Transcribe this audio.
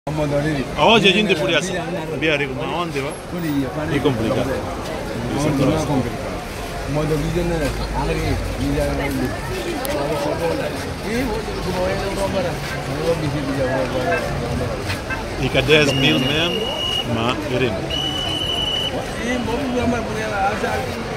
Oggi a gente fuori a via ma onde va? È complicato. Fica 10.000 mesmo, mas veremos.